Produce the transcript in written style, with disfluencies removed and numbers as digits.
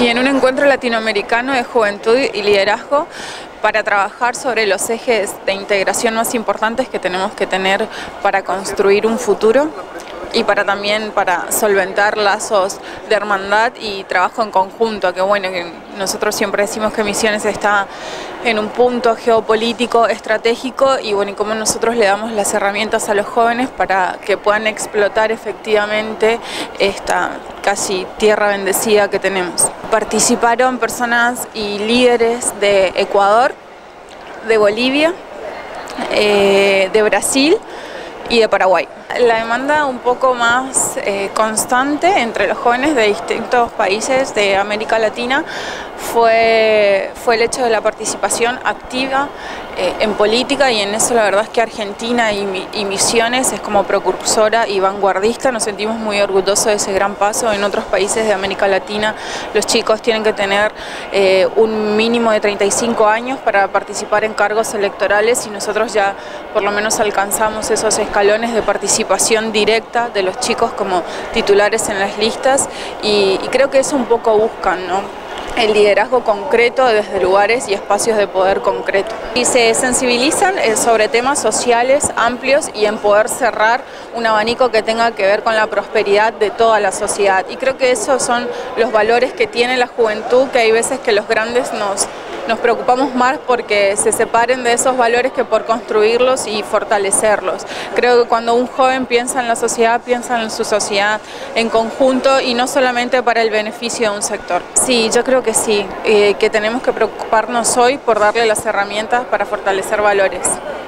Sí, en un encuentro latinoamericano de juventud y liderazgo para trabajar sobre los ejes de integración más importantes que tenemos que tener para construir un futuro y para solventar lazos de hermandad y trabajo en conjunto, que bueno, que nosotros siempre decimos que Misiones está en un punto geopolítico estratégico y bueno, y cómo nosotros le damos las herramientas a los jóvenes para que puedan explotar efectivamente esta casi tierra bendecida que tenemos. Participaron personas y líderes de Ecuador, de Bolivia, de Brasil y de Paraguay. La demanda un poco más constante entre los jóvenes de distintos países de América Latina fue el hecho de la participación activa en política, y en eso la verdad es que Argentina y Misiones es como precursora y vanguardista. Nos sentimos muy orgullosos de ese gran paso. En otros países de América Latina los chicos tienen que tener un mínimo de 35 años para participar en cargos electorales, y nosotros ya por lo menos alcanzamos esos escalones de participación directa de los chicos como titulares en las listas, y creo que eso un poco buscan, ¿no? El liderazgo concreto desde lugares y espacios de poder concreto. Y se sensibilizan sobre temas sociales amplios y en poder cerrar un abanico que tenga que ver con la prosperidad de toda la sociedad. Y creo que esos son los valores que tiene la juventud, que hay veces que los grandes nos preocupamos más porque se separen de esos valores que por construirlos y fortalecerlos. Creo que cuando un joven piensa en la sociedad, piensa en su sociedad en conjunto y no solamente para el beneficio de un sector. Sí, yo creo que sí, que tenemos que preocuparnos hoy por darle las herramientas para fortalecer valores.